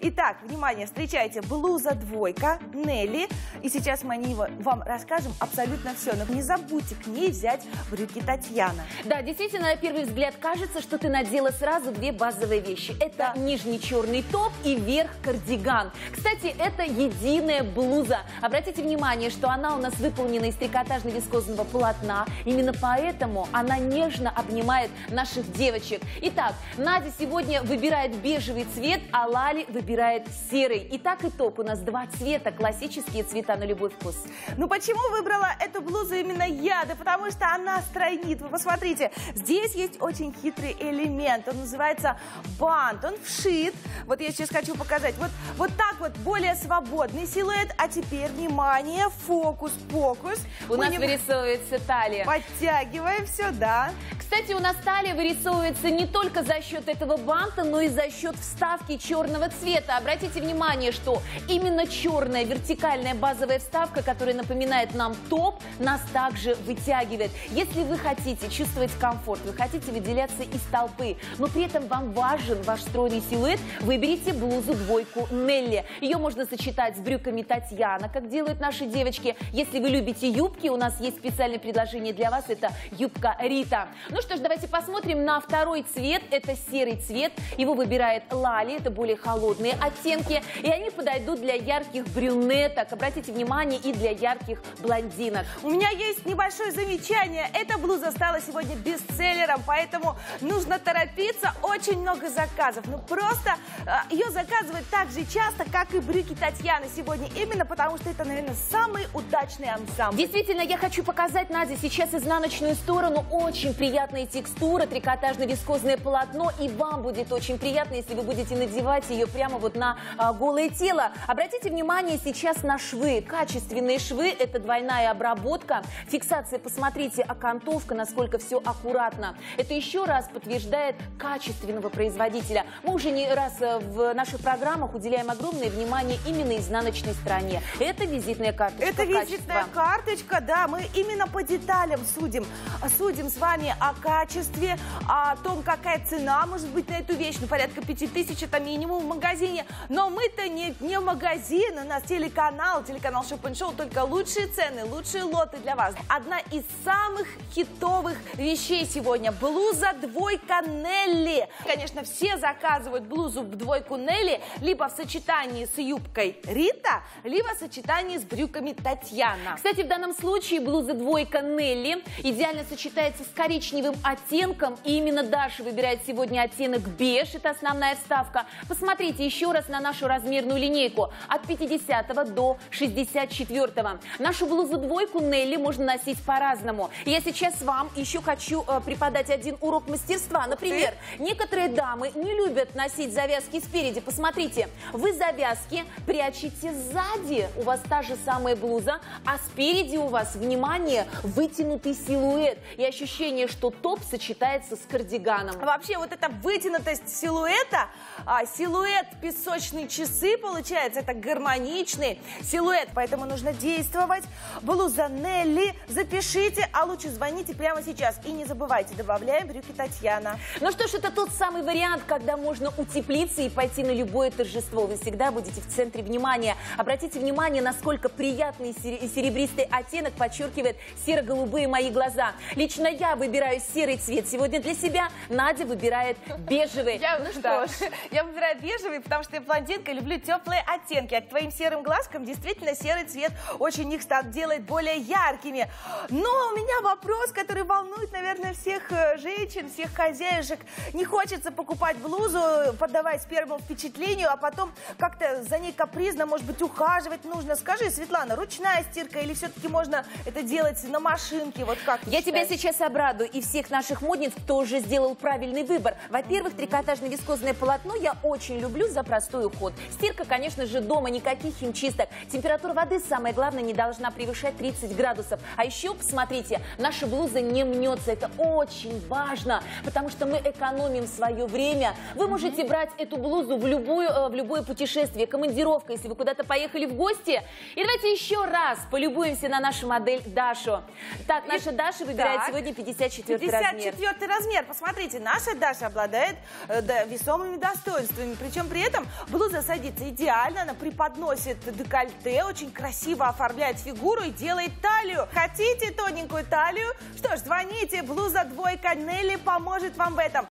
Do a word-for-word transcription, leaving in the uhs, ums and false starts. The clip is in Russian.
Итак, внимание, встречайте, блуза двойка Нелли. И сейчас мы о ней вам расскажем абсолютно все. Но не забудьте к ней взять брюки Татьяна. Да, действительно, на первый взгляд кажется, что ты надела сразу две базовые вещи. Это да. нижний черный топ и верх кардиган. Кстати, это единая блуза. Обратите внимание, что она у нас выполнена из трикотажно-вискозного полотна. Именно поэтому она нежно обнимает наших девочек. Итак, Надя сегодня выбирает бежевый цвет, а Лали выбирает серый. Итак, и топ. У нас два цвета, классические цвета на любой вкус. Ну почему выбрала эту блузу именно я? Да потому что она стройнит. Вы посмотрите, здесь есть очень хитрый элемент. Он называется бант. Он вшит. Вот я сейчас хочу показать. Вот, вот так вот более свободный силуэт. А теперь, внимание, фокус-покус. У Мы нас не... вырисовывается талия. Подтягиваем все, да. Кстати, у нас талия вырисовывается не только за счет этого банта, но и за счет вставки черного цвета. Обратите внимание, что именно черная вертикальная базовая вставка, которая напоминает нам топ, нас также вытягивает. Если вы хотите чувствовать комфорт, вы хотите выделяться из толпы, но при этом вам важен ваш стройный силуэт, выберите блузу двойку Нелли. Ее можно сочетать с брюками Татьяна, как делают наши девочки. Если вы любите юбки, у нас есть специальное предложение для вас, это юбка Рита. Ну что ж, давайте посмотрим на второй цвет, это серый цвет. Его выбирает Лали, это более холодные оттенки, и они подойдут для ярких брюнеток. Обратите внимание, и для ярких блондинок. У меня есть небольшое замечание. Эта блуза стала сегодня бестселлером, поэтому нужно торопиться. Очень много заказов. Ну просто э, ее заказывают так же часто, как и брюки Татьяны сегодня. Именно потому, что это, наверное, самый удачный ансамбль. Действительно, я хочу показать, Надя, сейчас изнаночную сторону. Очень приятная текстура, трикотажно-вискозное полотно. И вам будет очень приятно, если вы будете надевать ее прямо вот на а, голое тело. Обратите внимание сейчас на швы. Качественные швы, это двойная обработка. Фиксация, посмотрите, окантовка, насколько все аккуратно. Это еще раз подтверждает качественного производителя. Мы уже не раз в наших программах уделяем огромное внимание именно изнаночной стороне. Это визитная карточка. Это визитная качества. карточка, да. Мы именно по деталям судим. Судим с вами о качестве, о том, какая цена может быть на эту вещь. Ну, порядка пяти тысяч, это минимум в магазине. Но мы-то не, не магазин, у нас телеканал, телеканал Shop and Show, только лучшие цены, лучшие лоты для вас. Одна из самых хитовых вещей сегодня. Блуза двойка Нелли. Конечно, все заказывают блузу двойку Нелли либо в сочетании с юбкой Рита, либо в сочетании с брюками Татьяна. Кстати, в данном случае блуза двойка Нелли идеально сочетается с коричневым оттенком. И именно Даша выбирает сегодня оттенок беж. Это основная вставка. Посмотрите еще раз на нашу размерную линейку. От пятидесятого до шестьдесят четвёртого. Нашу блузу двойку Нелли можно носить по-разному. Я сейчас вам еще хочу э, преподать один урок мастерства. Например, некоторые дамы не любят носить завязки спереди. Посмотрите, вы завязки прячете сзади. У вас та же самая блуза, а спереди у вас, внимание, вытянутый силуэт. И ощущение, что топ сочетается с кардиганом. Вообще, вот эта вытянутость силуэта, а, силуэт песочные часы, получается, это гармоничный силуэт, поэтому нужно действовать. Блуза Нелли, запишите, а лучше звоните прямо сейчас. И не забывайте, добавляем брюки Татьяна. Ну что ж, это тот самый вариант, когда можно утеплиться и пойти на любое торжество. Вы всегда будете в центре внимания. Обратите внимание, насколько приятный серебристый оттенок подчеркивает серо-голубые мои глаза. Лично я выбираю серый цвет сегодня для себя. Надя выбирает бежевый. Я, ну что ж, я выбираю бежевый, потому что я блондинка, люблю теплые оттенки. А к твоим серым глазкам действительно серый цвет очень их делает более яркими. Но у меня вопрос, который волнует, наверное, всех женщин, всех хозяюшек. Не хочется покупать блузу, поддаваясь первому впечатлению, а потом как-то за ней капризно, может быть, ухаживать нужно. Скажи, Светлана, ручная стирка или все-таки можно это делать на машинке? Вот как Я тебя сейчас обрадую и всех наших модниц, кто уже сделал правильный выбор. Во-первых, трикотажно-вискозное полотно я очень люблю за простой уход. Стирка, конечно же, дома, никаких химчисток. Температура воды, самое главное, не должна превышать тридцать градусов. А еще, посмотрите, наша блуза не мнется. Это очень важно, потому что мы экономим свое время. Вы можете брать эту блузу в, любую, в любое путешествие, командировка, если вы куда-то поехали в гости. И давайте еще раз полюбуемся на нашу модель Дашу. Так, наша Даша выбирает так. сегодня пятьдесят четвёртый размер. пятьдесят четвёртый размер. Посмотрите, наша Даша обладает э, да, весомыми достоинствами. Причем при этом цветом. Блуза садится идеально, она преподносит декольте, очень красиво оформляет фигуру и делает талию. Хотите тоненькую талию? Что ж, звоните, блуза двойка, Нелли поможет вам в этом.